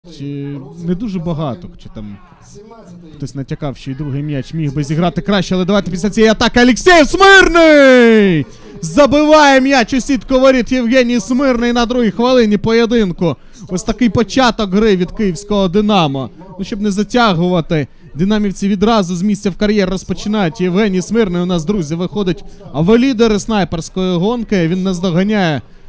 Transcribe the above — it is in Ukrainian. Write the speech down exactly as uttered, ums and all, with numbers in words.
Чи не дуже багато, чи там хтось натякав, що і другий м'яч міг би зіграти краще, але давайте після цієї атаки Олексій Смирний! Забиває м'яч у сітку воріт Євгеній Смирний на другій хвилині поєдинку. Ось такий початок гри від київського Динамо. Ну, щоб не затягувати, динамівці відразу з місця в кар'єр розпочинають. Євгеній Смирний у нас, друзі, виходить в лідери снайперської гонки. Він наздоганяє